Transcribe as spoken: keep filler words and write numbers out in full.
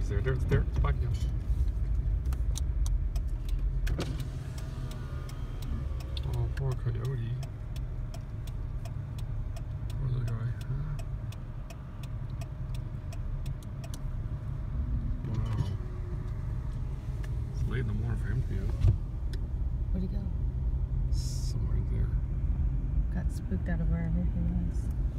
there. There, it's there. It's back again. Oh, poor coyote. Poor little guy. Wow. It's late in the morning for him to be out. Where'd he go? Somewhere in there. Got spooked out of wherever he was.